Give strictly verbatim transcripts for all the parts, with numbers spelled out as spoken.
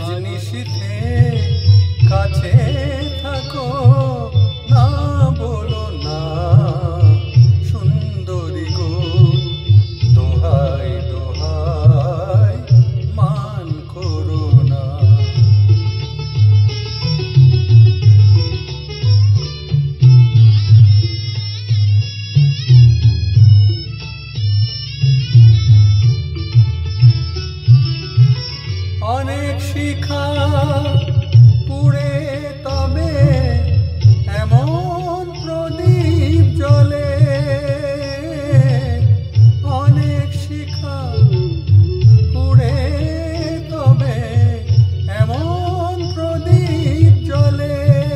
আজ নিশীথে কাছে থাকো না বলো না সুন্দরী গো দোহাই দোহাই মান করো না। অনেক শিখা পুড়ে তবে এমন প্রদীপ জ্বলে, অনেক শিখা পুড়ে তবে এমন প্রদীপ জ্বলে,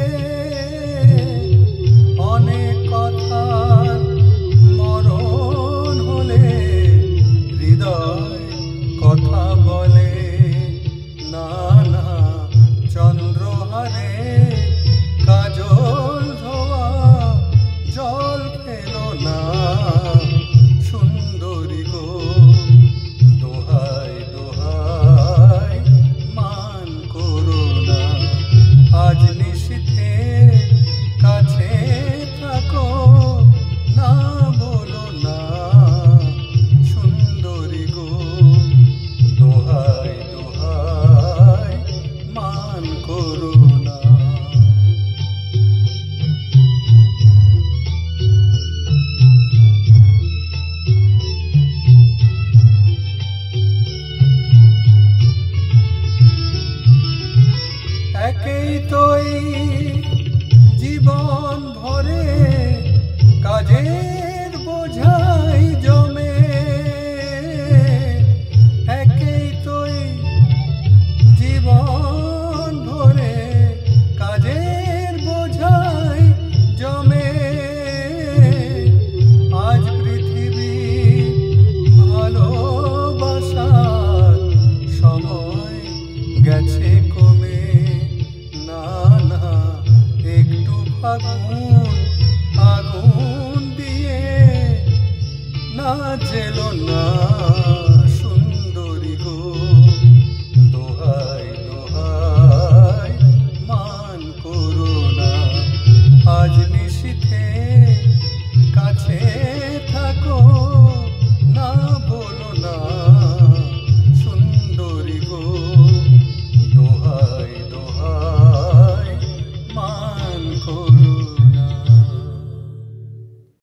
অনেক কথার মরণ হলে হৃদয় কথা বলে না না চন্দ্রহারে কাজল ধোয়া জল ফেলো না সুন্দরী গো দোহাই দোহাই মান করো না। আজ নিশীথে কাছে থাকো না বলো না সুন্দরী গো দোহাই দোহাই মান করো না। একেই তোই জীবন ভরে কাজের বোঝাই জমে, একেই তোই জীবন ভরে কাজের বোঝাই জমে। আজ পৃথিবী ভালোবাসার সময় গেছে কমে না না একটু ফাগুন আগুন দিয়ে না জেলো না সুন্দরী গো দোহাই দোহাই মান করো না। আজ নিশীথে কাছে থাকো না বলো না